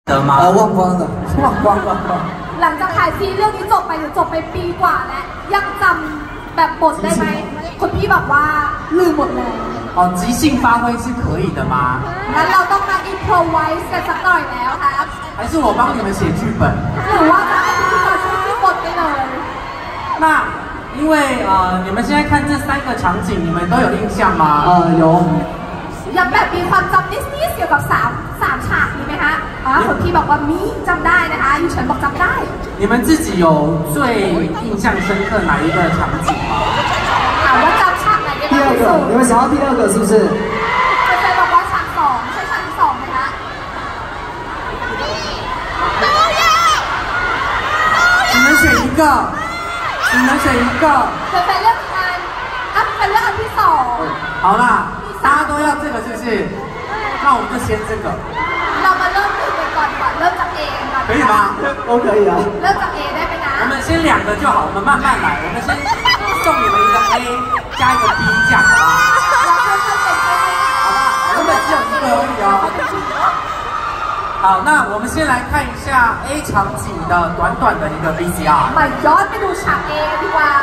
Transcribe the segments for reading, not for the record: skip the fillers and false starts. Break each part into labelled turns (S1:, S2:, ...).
S1: 得吗？
S2: 忘光了，忘光了。
S3: หลังจากถ่ายซีรีส์เรื่องนี้จบไปหรือจบไปปีกว่าแล้วยังจำแบบบทได้ไหมคุณพี่บอกว่าลืมหมดเลย
S1: 哦，即兴发挥是可以的吗？
S3: งั้นเราต้องมา improvise กันสักหน่อยแล้วครับ
S1: 还是我帮你们写剧本？
S3: หรือว่าจะให้พิธีกรช่วยคิดบทได้เลย
S1: 那因为你们现在看这3个场景，你们都有印象吗？
S2: 有。
S3: ยังแบบมีความจำนิดๆเกี่ยวกับ3ฉากมีไหมคะคุณพี่บอกว่ามีจำได้นะคะยูเฉินบอกจำได้
S1: 你们自己有最印象深刻哪一个场景吗？
S3: ถามว่าจำฉากไหนได้
S2: 第二个，你们想要第二个是不是？
S3: เคยบอกว่าฉาก2ใช่ฉากที่2ไหมคะ
S1: 只能选一个，只能选一个。
S3: เคยเลือกอันเป็นเลือกอันที่2
S1: 好啦。大家都要这个是不是？那我们就先这个。
S3: เรามาเริ่มดูกันก่อนเริ่มจาก A ก่อน
S1: 可以吗？
S2: 都可以啊。
S3: เริ่มจาก A ได้ไหมนะ
S1: 我们先2个就好，我们慢慢来。我们先送你们一个 A 加一个 B 这样，好不好？好吧，根本只有一个而已哦。好，那我们先来看一下 A 场景的短短的一个 VCR。
S3: มาย้อนไปดูฉาก A กันดีกว่า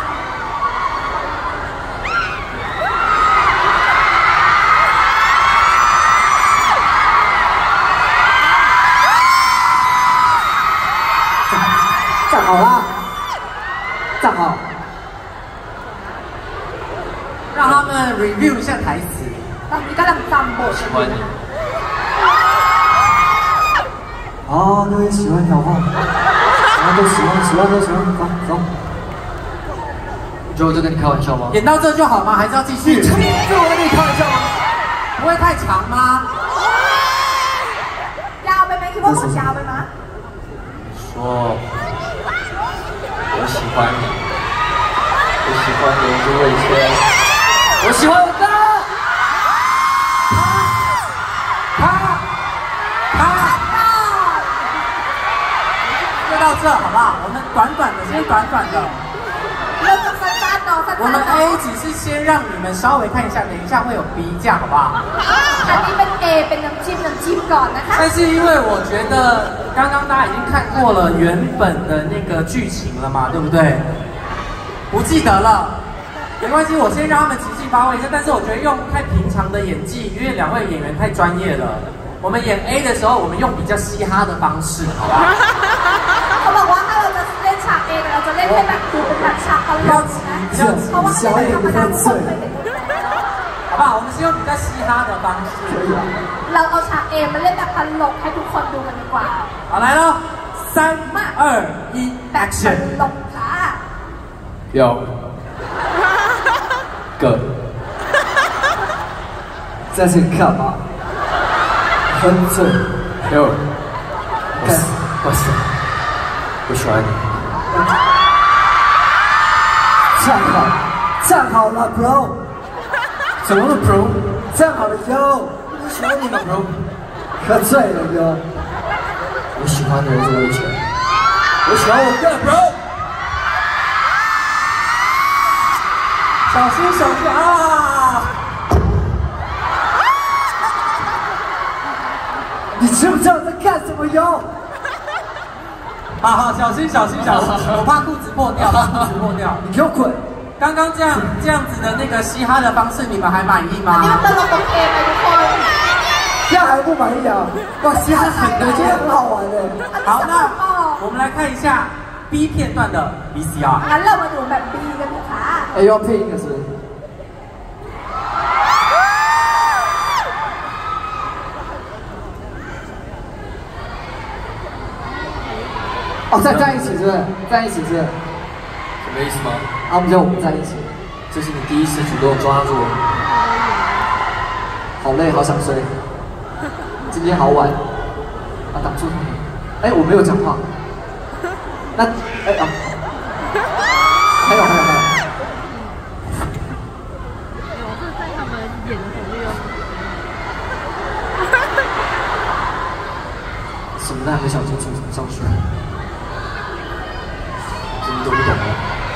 S2: 站好啦，站好。
S1: 让他们 review 一下台词。
S3: ตอนนี้กำลังจำบทอยู่นะคะ
S2: 哦，那位喜欢讲话，大家都喜欢，喜欢都喜欢，走。
S4: 你觉得我在跟你开玩笑吗？
S1: 演到这就好吗？还是要继续？
S4: 你觉得我在跟你开玩笑吗？
S1: 不会太长吗？
S3: ยาวไปไหมคิดว่าบทยาวไปไหม
S4: 说。我喜欢你，我喜欢你是魏谦，我喜欢我的。
S1: 就到这好不好？我们短短的，先短短的。
S3: เริ่มจากสั้นๆเนาะสั้นๆ
S1: 我们 A 只是先让你们稍微看一下，等一下会有 B 这样好不好？
S3: อันนี้เป็น A เป็นน้ำจิ้มก่อนนะคะ
S1: 但是因为我觉得刚刚大家已经看过了原本的那个剧情了嘛，对不对？不记得了，没关系，我先让他们即兴发挥一下。但是我觉得用太平常的演技，因为2位演员太专业了。我们演 A 的时候，我们用比较嘻哈的方式，好吧？
S3: เขาบอกว่าถ้าเราจะเล่นฉาก A เราจะเล่นให้แบบดูเป็นแบบฉากตลกนะเพราะว่าถ้าเป็นธรรมดาทุกคนเคยเห็น
S1: 好不好？我们是用比较嘻哈的方式。
S3: เราเอาฉาก A มาเล่นแบบตลกให้ทุกคนดูกันดีกว่า
S1: 好，来喽，3、2、1 ，Action！
S3: ตลกค่ะ
S4: 要个
S2: 在这里干嘛？喝醉。
S4: 有，我喜欢你。
S2: 站好，站好了 ，bro。
S4: 什么是 bro？
S2: 站好了 ，yo。
S4: 我喜欢你吗 bro？
S2: 喝醉了 ，yo。
S4: 我喜欢的人是魏谦，我喜欢我的 bro。
S1: 小心小心啊！
S2: 你知不知道在干什么哟？
S1: 好，小心小心小心，我怕裤子破掉，裤子破掉。
S2: 你给我滚！
S1: 刚刚这样子的那个嘻哈的方式，你们还满意吗？
S3: นี่มันตลกโอเคไหมทุกคน
S2: 现在还不满意啊？哇，嘻哈我觉得很好玩的。
S1: 好，那我们来看一下 B 片段的 VCR。
S3: งั้นเรามาดูแบบ B กันดีค่ะ
S2: 哎，要配一个是不是？哦，在一起是不是？在一起是不是？
S4: 什么意思吗？
S2: 啊，我们叫我们在一起。
S4: 这是你第一次主动抓住我，
S2: 好累，好想睡。今天好晚。啊，挡住他。哎，我没有讲话。那，哎啊，还有。
S5: 他们演的时候用。
S2: 什么都还没想清楚，怎么上去？
S4: 这你都不懂吗？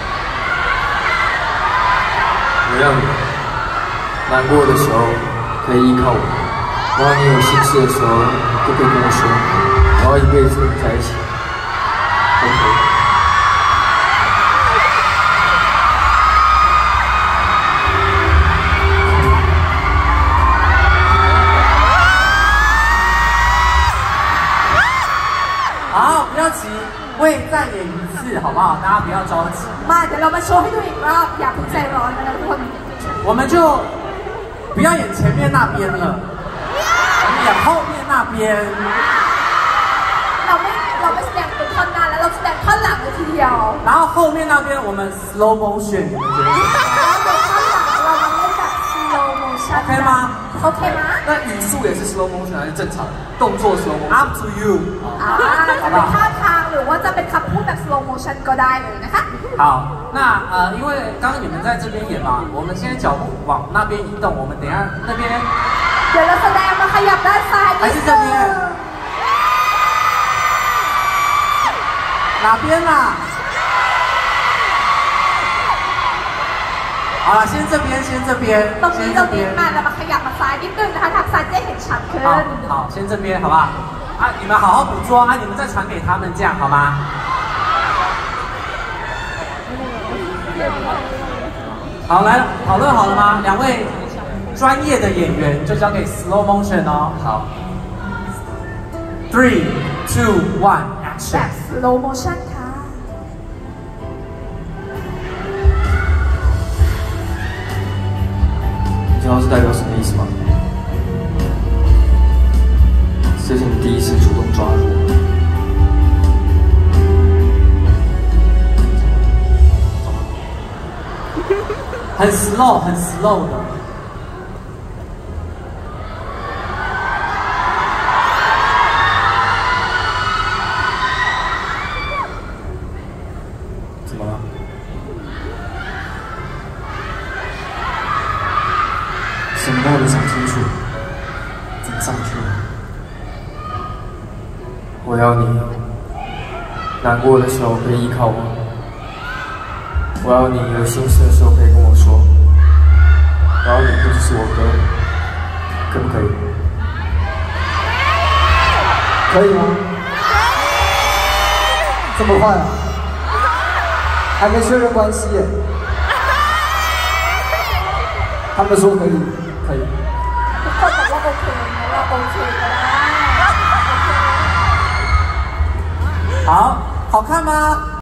S4: 我让你难过的时候可以依靠我，然后你有心事的时候都可以跟我说。 要一辈子跟你在一起，都可以。
S1: 好，不要急，会再演一次，好不好？大家不要着急。
S3: มาเดี๋ยวเรามาโชว์ให้ดูอีกรอบอย่าเพิ่งใจร้อนนะทุกคน
S1: 我们就不要演前面那边了，我们演后面那边。
S3: เราไม่แสดงเป็นท่อนหน้าแล้วเราแสดงท่อนหลังเลยทีเดียว
S1: 然后后面那边我们 slow motion， 你们觉得怎么样？
S3: แล้วเดี๋ยวท่อนหลังเรามาเล่นแบบ slow motion
S1: OK 吗？
S3: โอเค吗
S2: 那语速也是 slow motion 还是正常？动作 slow motion？
S1: Up to you。
S3: จะเป็นท่าทางหรือว่าจะเป็นคำพูดแบบ slow motion ก็ได้เลยนะคะ
S1: 好，那因为刚刚你们在这边演嘛，我们现在脚步往那边移动，我们等一下那边。
S3: เดี๋ยวเราแสดงมาขยับด้านซ้ายนิดนึง
S1: 哪边啦？好了，先这边，先这边，
S3: ตรงนี้
S1: 先
S3: ตร
S1: 这
S3: งนี้
S1: 边。
S3: มาเรามาขยับมาซ้ายนิดนึงนะคะทางซ้ายจะเห็นชัดขึ้น
S1: 好，先这边，好不好？啊，你们好好捕捉啊，你们再传给他们，这样好吗？好，来讨论好了吗？两位专业的演员就交给 slow motion 哦。好，3, 2, 1,
S3: แบ
S1: action。
S3: บ slow motion ค่ะ
S4: 你知道是代表什么意思吗？这是你第一次主动抓住我。
S1: 很 slow， 很 slow 的。
S4: 怎么了？什么都没想清楚，怎么上去？我要你难过的时候可以依靠我。我要你有心事的时候可以跟我说，我要你不只是我哥，可不可以？
S2: 可以吗？这么快啊？还没确认关系耶。他们说可以，可以。
S3: ทุกคนบอกว่าโอเคนะเราโอเคก็ได้
S1: 好，好看吗？